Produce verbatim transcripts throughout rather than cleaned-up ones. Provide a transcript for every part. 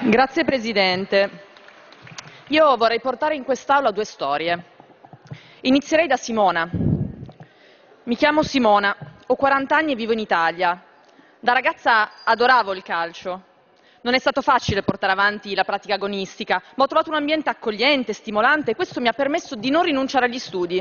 Grazie Presidente. Io vorrei portare in quest'Aula due storie. Inizierei da Simona. Mi chiamo Simona, ho quaranta anni e vivo in Italia. Da ragazza adoravo il calcio. Non è stato facile portare avanti la pratica agonistica, ma ho trovato un ambiente accogliente, stimolante e questo mi ha permesso di non rinunciare agli studi.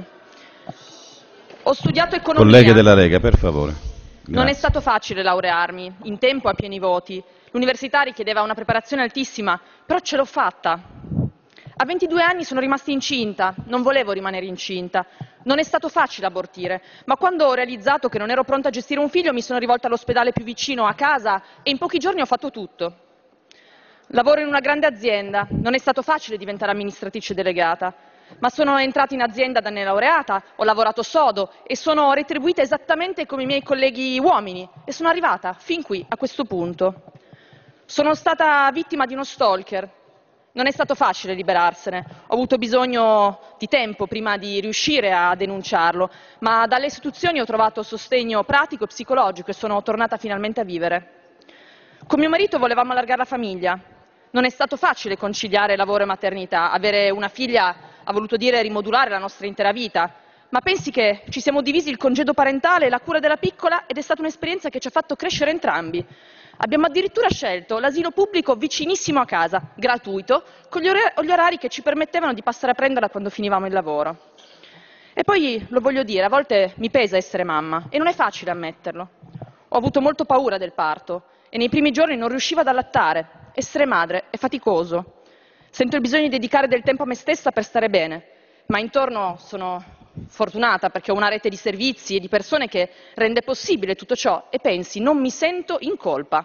Ho studiato economia. Colleghe della Lega, per favore. Grazie. Non è stato facile laurearmi, in tempo a pieni voti. L'università richiedeva una preparazione altissima, però ce l'ho fatta. A ventidue anni sono rimasta incinta, non volevo rimanere incinta. Non è stato facile abortire, ma quando ho realizzato che non ero pronta a gestire un figlio mi sono rivolta all'ospedale più vicino a casa e in pochi giorni ho fatto tutto. Lavoro in una grande azienda, non è stato facile diventare amministratrice delegata, ma sono entrata in azienda da neolaureata, ho lavorato sodo e sono retribuita esattamente come i miei colleghi uomini e sono arrivata fin qui, a questo punto. Sono stata vittima di uno stalker. Non è stato facile liberarsene, ho avuto bisogno di tempo prima di riuscire a denunciarlo, ma dalle istituzioni ho trovato sostegno pratico e psicologico e sono tornata finalmente a vivere. Con mio marito volevamo allargare la famiglia. Non è stato facile conciliare lavoro e maternità. Avere una figlia ha voluto dire rimodulare la nostra intera vita. Ma pensi che ci siamo divisi il congedo parentale e la cura della piccola ed è stata un'esperienza che ci ha fatto crescere entrambi. Abbiamo addirittura scelto l'asilo pubblico vicinissimo a casa, gratuito, con gli orari che ci permettevano di passare a prenderla quando finivamo il lavoro. E poi, lo voglio dire, a volte mi pesa essere mamma e non è facile ammetterlo. Ho avuto molto paura del parto e nei primi giorni non riuscivo ad allattare. Essere madre è faticoso. Sento il bisogno di dedicare del tempo a me stessa per stare bene, ma intorno sono fortunata perché ho una rete di servizi e di persone che rende possibile tutto ciò e pensi, non mi sento in colpa.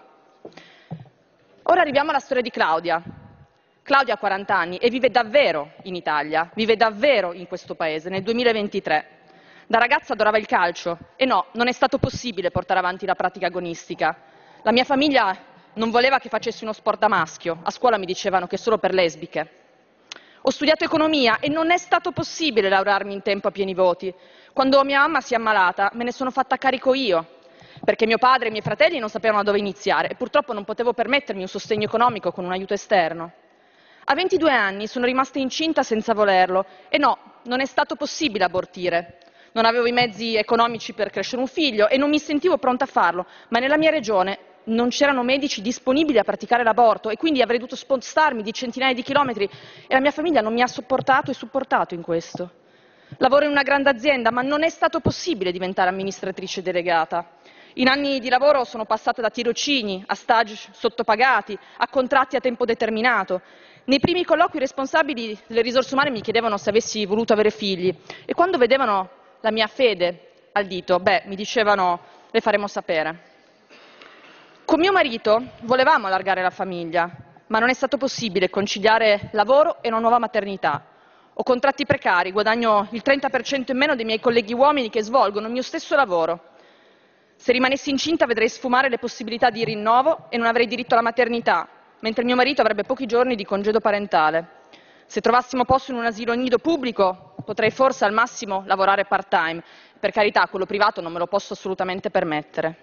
Ora arriviamo alla storia di Claudia. Claudia ha quaranta anni e vive davvero in Italia, vive davvero in questo paese, nel duemilaventitré. Da ragazza adorava il calcio e no, non è stato possibile portare avanti la pratica agonistica. La mia famiglia non voleva che facessi uno sport da maschio, a scuola mi dicevano che solo per lesbiche. Ho studiato economia e non è stato possibile laurearmi in tempo a pieni voti. Quando mia mamma si è ammalata me ne sono fatta carico io, perché mio padre e i miei fratelli non sapevano dove iniziare e purtroppo non potevo permettermi un sostegno economico con un aiuto esterno. A ventidue anni sono rimasta incinta senza volerlo e no, non è stato possibile abortire. Non avevo i mezzi economici per crescere un figlio e non mi sentivo pronta a farlo, ma nella mia regione non c'erano medici disponibili a praticare l'aborto e quindi avrei dovuto spostarmi di centinaia di chilometri e la mia famiglia non mi ha sopportato e supportato in questo. Lavoro in una grande azienda, ma non è stato possibile diventare amministratrice delegata. In anni di lavoro sono passata da tirocini a stage sottopagati, a contratti a tempo determinato. Nei primi colloqui i responsabili delle risorse umane mi chiedevano se avessi voluto avere figli e quando vedevano la mia fede al dito, beh, mi dicevano le faremo sapere. Con mio marito volevamo allargare la famiglia, ma non è stato possibile conciliare lavoro e una nuova maternità. Ho contratti precari, guadagno il trenta per cento in meno dei miei colleghi uomini che svolgono il mio stesso lavoro. Se rimanessi incinta vedrei sfumare le possibilità di rinnovo e non avrei diritto alla maternità, mentre mio marito avrebbe pochi giorni di congedo parentale. Se trovassimo posto in un asilo nido pubblico potrei forse al massimo lavorare part-time. Per carità, quello privato non me lo posso assolutamente permettere.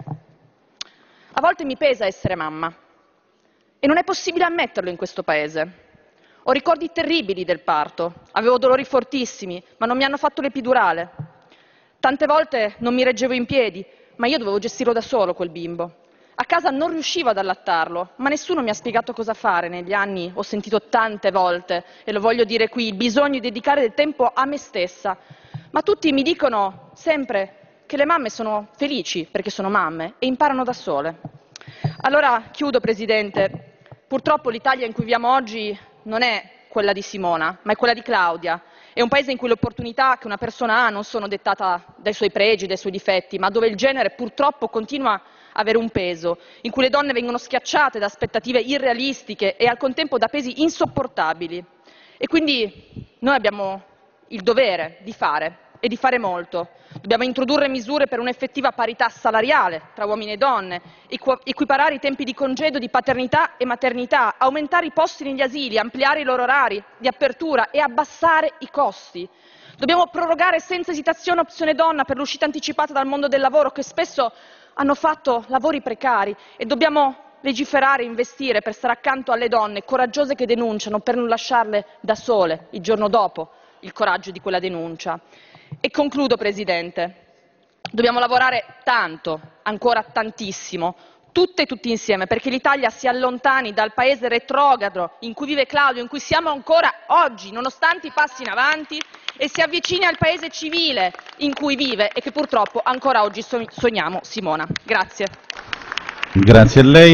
A volte mi pesa essere mamma e non è possibile ammetterlo in questo paese. Ho ricordi terribili del parto, avevo dolori fortissimi, ma non mi hanno fatto l'epidurale. Tante volte non mi reggevo in piedi, ma io dovevo gestirlo da solo quel bimbo. A casa non riuscivo ad allattarlo, ma nessuno mi ha spiegato cosa fare. Negli anni ho sentito tante volte, e lo voglio dire qui, il bisogno di dedicare del tempo a me stessa. Ma tutti mi dicono sempre che le mamme sono felici perché sono mamme e imparano da sole. Allora chiudo, Presidente. Purtroppo l'Italia in cui viviamo oggi non è quella di Simona, ma è quella di Claudia. È un paese in cui le opportunità che una persona ha non sono dettate dai suoi pregi, dai suoi difetti, ma dove il genere purtroppo continua a avere un peso, in cui le donne vengono schiacciate da aspettative irrealistiche e al contempo da pesi insopportabili. E quindi noi abbiamo il dovere di fare e di fare molto. Dobbiamo introdurre misure per un'effettiva parità salariale tra uomini e donne, equiparare i tempi di congedo di paternità e maternità, aumentare i posti negli asili, ampliare i loro orari di apertura e abbassare i costi. Dobbiamo prorogare senza esitazione opzione donna per l'uscita anticipata dal mondo del lavoro, che spesso hanno fatto lavori precari, e dobbiamo legiferare, investire per stare accanto alle donne coraggiose che denunciano, per non lasciarle da sole il giorno dopo il coraggio di quella denuncia. E concludo, Presidente. Dobbiamo lavorare tanto, ancora tantissimo, tutte e tutti insieme, perché l'Italia si allontani dal paese retrogrado in cui vive Claudio, in cui siamo ancora oggi, nonostante i passi in avanti, e si avvicini al paese civile in cui vive e che purtroppo ancora oggi sogniamo Simona. Grazie. Grazie a lei.